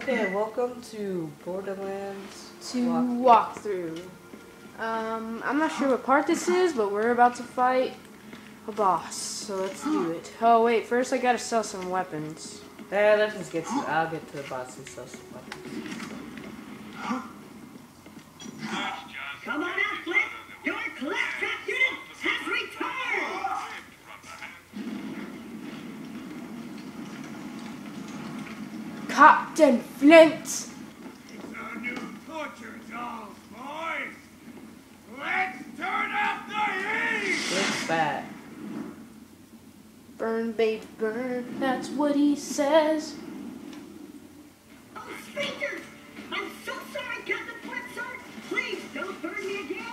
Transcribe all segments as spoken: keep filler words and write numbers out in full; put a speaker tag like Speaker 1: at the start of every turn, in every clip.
Speaker 1: Okay, welcome to Borderlands
Speaker 2: to walkthrough. Um, I'm not sure what part this is, but we're about to fight a boss, so let's do it. Oh wait, first I gotta sell some weapons.
Speaker 1: Yeah, let's just get to I'll get to the boss and sell some weapons.
Speaker 3: Come on out, Flint! Your claptrap unit has returned!
Speaker 2: Captain Flint!
Speaker 4: It's our new torture dolls, boys! Let's turn up the heat!
Speaker 1: It's fat.
Speaker 2: Burn, babe, burn, that's what he says.
Speaker 3: Oh, Speakers! I'm so sorry, Captain Flint, sir! Please, don't burn me again!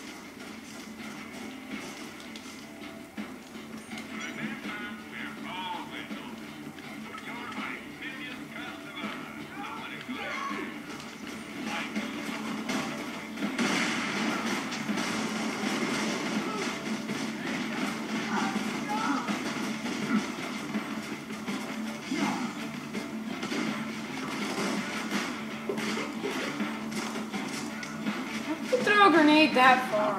Speaker 2: Throw a grenade that far.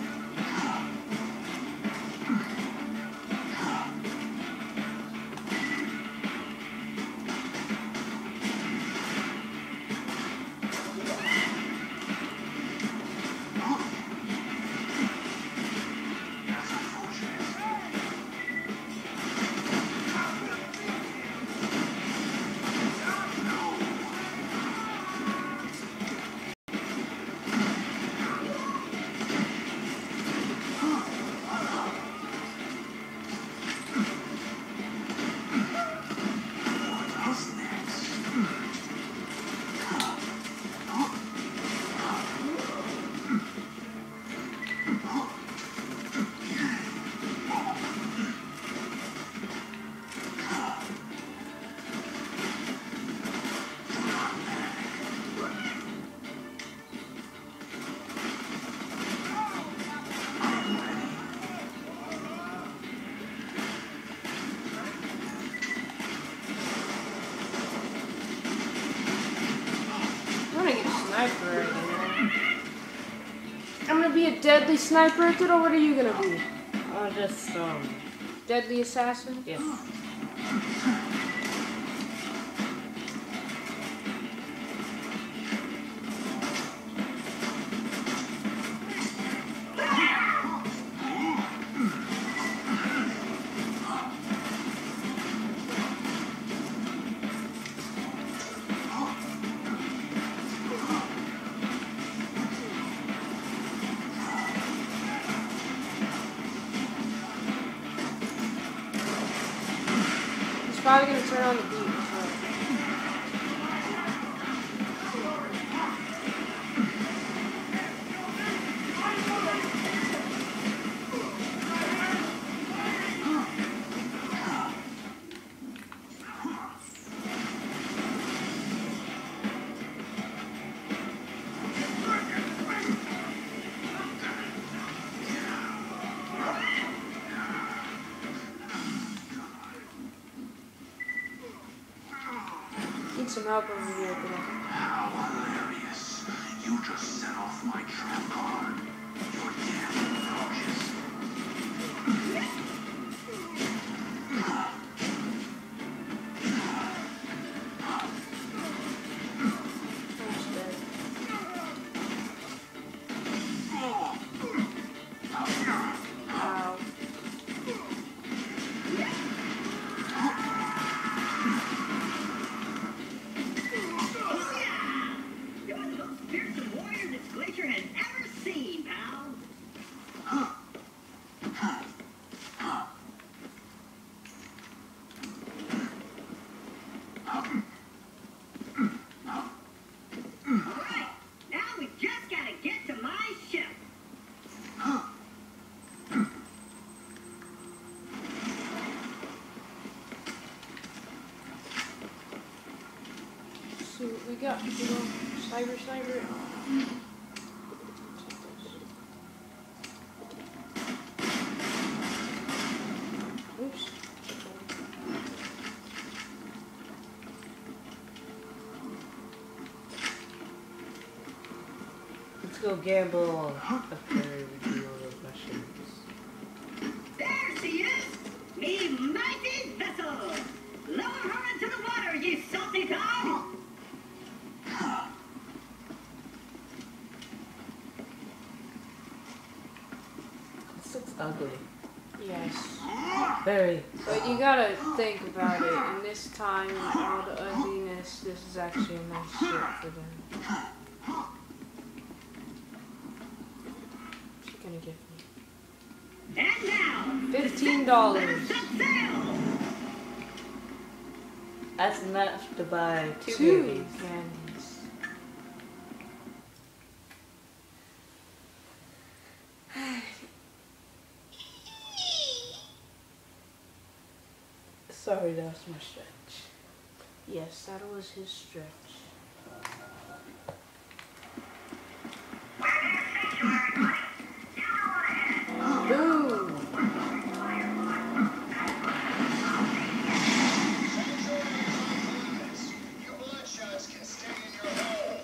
Speaker 2: Sniper right now. I'm gonna be a deadly sniper. Tito, what are you gonna be?
Speaker 1: Oh, just um.
Speaker 2: Deadly assassin?
Speaker 1: Yes.
Speaker 2: Probably gonna turn on the beat. Need some help over here, bro.
Speaker 4: How hilarious. You just set off my trap card. You're damn atrocious.
Speaker 2: Wow. So we got little cyber cyber. Oops.
Speaker 1: Let's go gamble after we do all those missions.
Speaker 3: There she is! Me mighty vessel! Lower her into the water, ye salty dog!
Speaker 1: This looks ugly.
Speaker 2: Yes.
Speaker 1: Very.
Speaker 2: But you gotta think about it. In this time, and all the ugliness, this is actually a nice ship for them. What's she gonna give me?
Speaker 3: And now,
Speaker 2: Fifteen dollars.
Speaker 3: set sail!
Speaker 1: That's enough to buy two,
Speaker 2: Two
Speaker 1: babies.
Speaker 2: cannons.
Speaker 1: Sorry, that was my stretch.
Speaker 2: Yes, that was his stretch. Boom!
Speaker 5: You bloodshots can stay in your hole.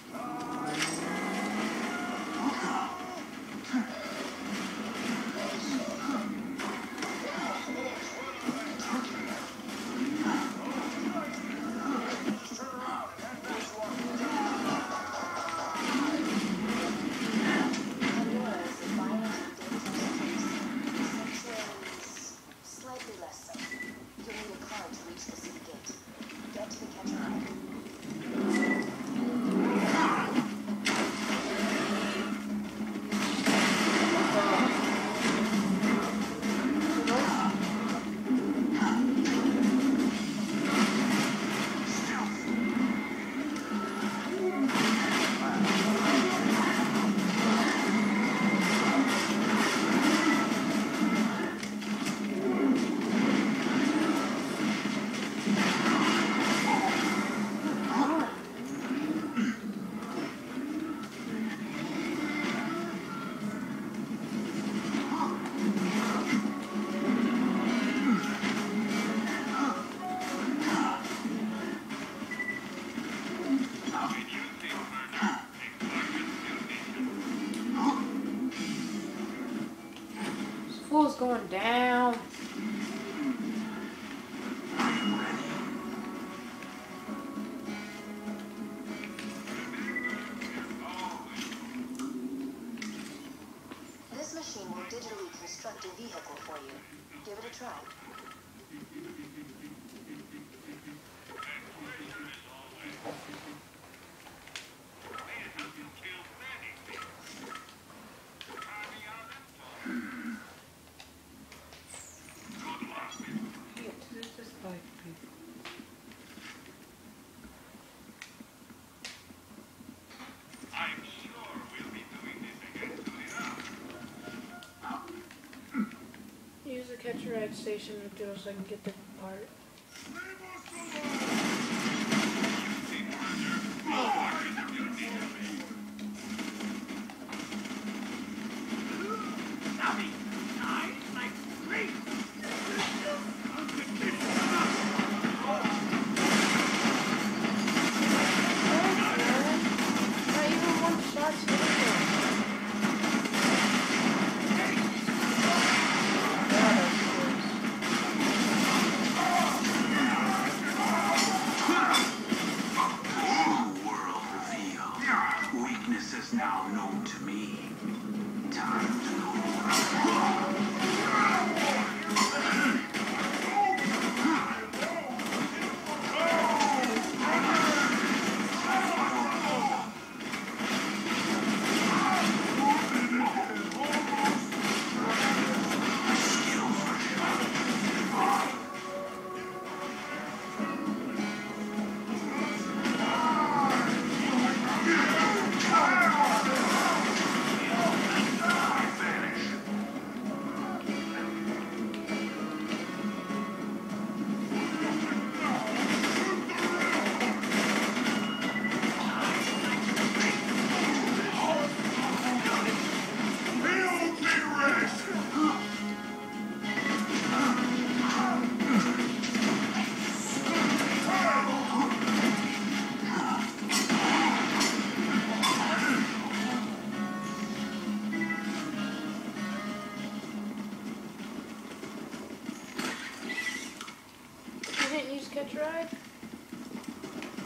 Speaker 6: Slightly less so. You'll need a car to reach the city gate. Get to the catcher.
Speaker 2: This fool's going down.
Speaker 6: This machine will digitally construct a vehicle for you. Give it a try.
Speaker 1: This is like people.
Speaker 4: I'm sure we'll be doing this again soon enough.
Speaker 2: Use the catch a ride station to do so I can get the part. Not even one shot to the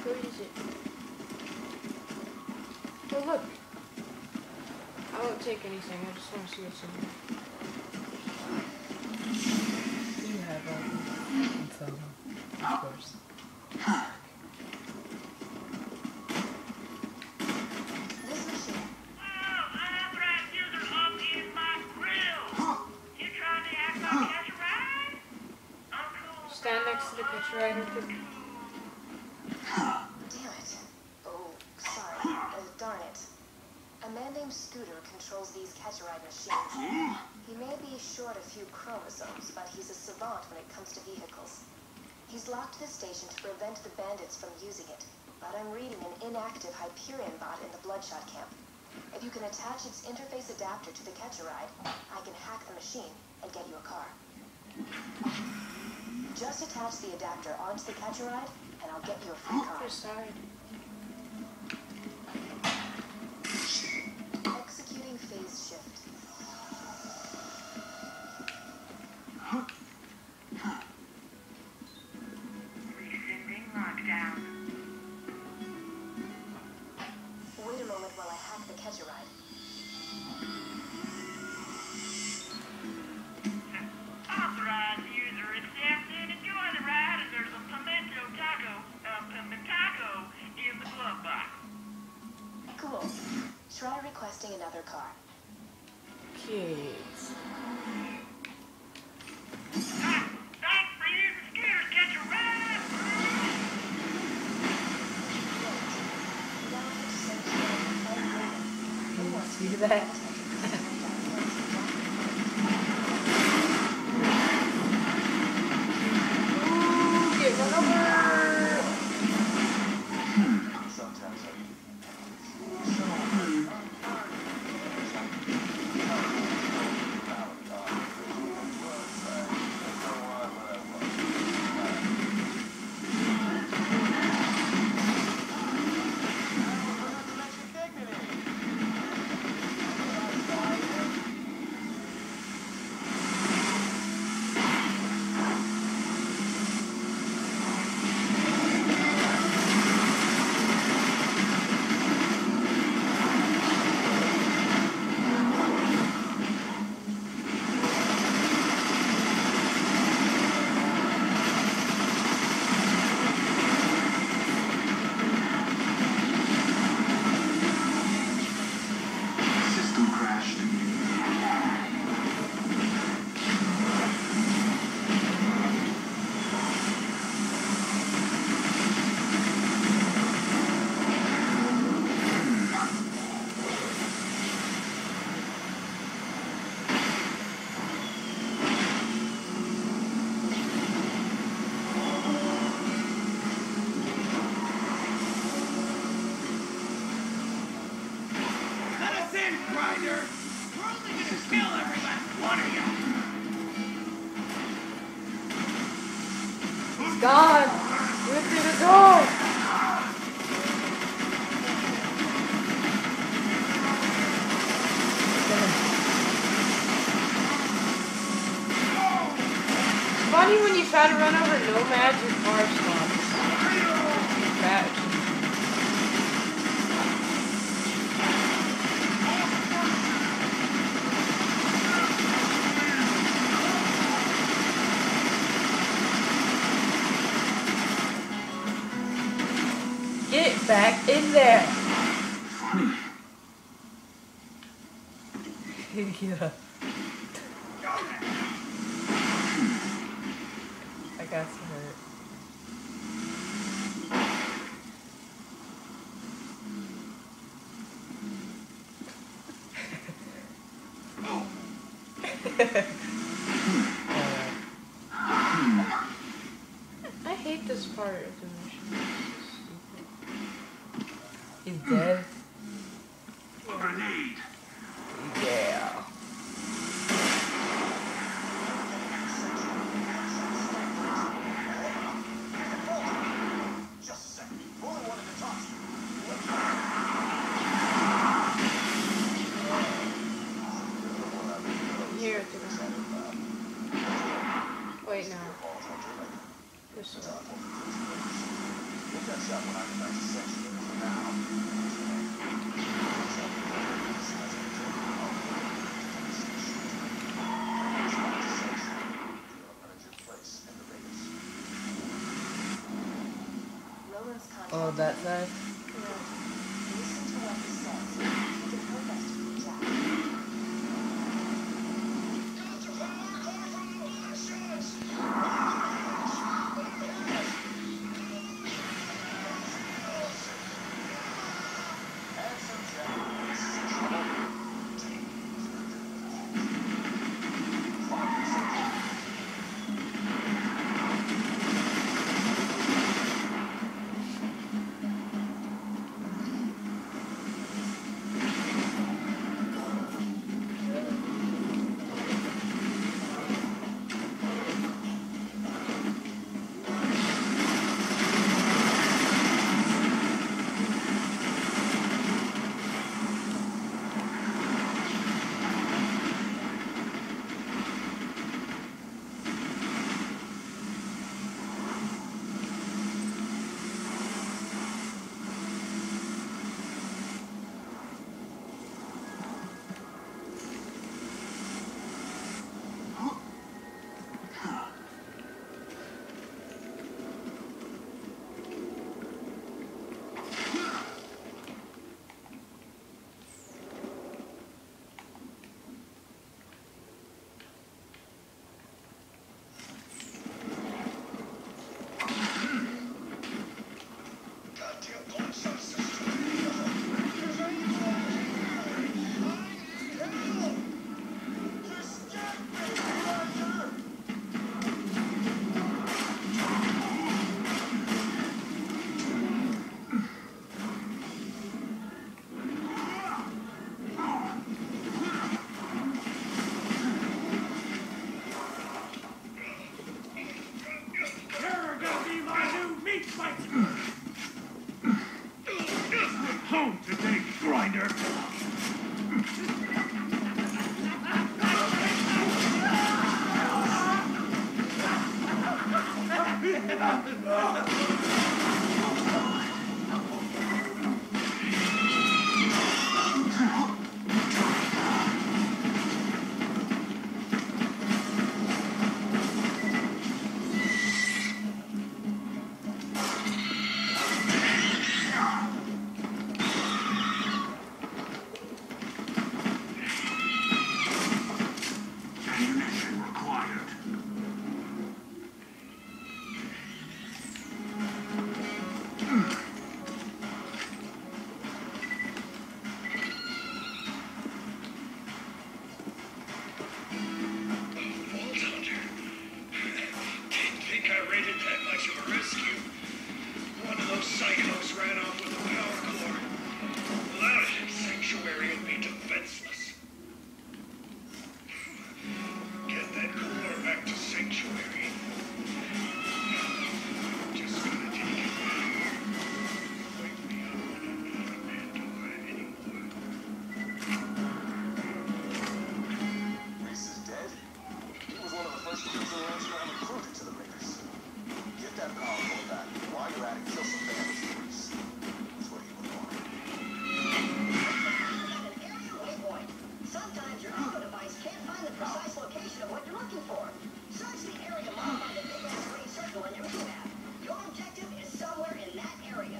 Speaker 2: Go use it. Oh look. I won't take anything. I just want to see what's in there.
Speaker 1: You have all info, of course.
Speaker 6: This machine.
Speaker 3: Oh, unauthorized user up in my grill. You trying to act like catch a ride? I'm cool.
Speaker 2: Stand next to the catcher rider.
Speaker 6: Damn it. Oh, sorry. Uh, darn it. A man named Scooter controls these catch-a-ride machines. He may be short a few chromosomes, but he's a savant when it comes to vehicles. He's locked the station to prevent the bandits from using it, but I'm reading an inactive Hyperion bot in the Bloodshot camp. If you can attach its interface adapter to the catch-a-ride, I can hack the machine and get you a car. Just attach the adapter onto the catch-a-ride, and I'll get you a free car.
Speaker 2: Other side.
Speaker 6: Executing phase shift.
Speaker 3: Rescinding lockdown.
Speaker 6: Wait a moment while I hack the catch-a-ride.
Speaker 3: Authorized user accepted. Enjoy the ride, and there's a pimento taco, uh, pimentaco in the glove box.
Speaker 6: Cool. Try requesting another car.
Speaker 1: Kids.
Speaker 3: Ah, thanks for using Scooter's catch a ride.
Speaker 6: Now I have to send you a
Speaker 1: See that?
Speaker 2: Ooh, get run over!
Speaker 5: Sometimes I system crashed.
Speaker 4: Let us in, Grinder! We're only gonna kill every last one of you!
Speaker 2: It's gone! Where did it go? It's funny when you try to run over nomads, your car stops. Badge.
Speaker 1: Get back in there.
Speaker 5: Funny.
Speaker 1: Yeah. I got some hurt.
Speaker 2: I hate this part of the mission.
Speaker 1: He's dead.
Speaker 5: Grenade.
Speaker 1: Yeah.
Speaker 5: Just a second. Only wanted to talk to you.
Speaker 2: Here, to the side. Wait, no. This one.
Speaker 5: We'll catch up when I'm
Speaker 6: Roland's contact.
Speaker 1: Oh, that side?
Speaker 6: Listen to what he says. He can help us defeat Jack.
Speaker 4: You're gonna be my new meat fighter! Home today, grinder! Ammunition required.
Speaker 7: Didn't think I rated that much of a rescue. One of those psychos ran off with a power core. Without it, Sanctuary would be defenseless. Get that core back to Sanctuary. Just gonna take it back. Wake me up when I'm not a Pandora anymore.
Speaker 5: Reese is dead. He was one of the first cruiser rancher I recruited to the Raiders. Get that power core back. While you're at it, kill some bandits, Reese. That's what he would want.
Speaker 8: Waypoint. Sometimes your auto device can't find the precise location of what you're looking for. Search the area marked by the big ass green circle on your map. Your objective is somewhere in that area.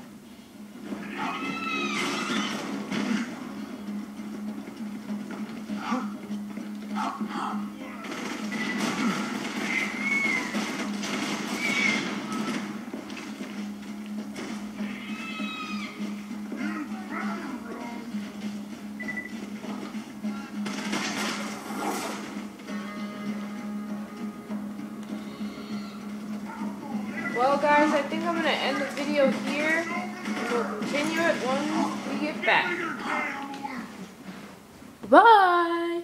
Speaker 2: Well, guys, I think I'm going to end the video here. And we'll continue it when we get back. Bye!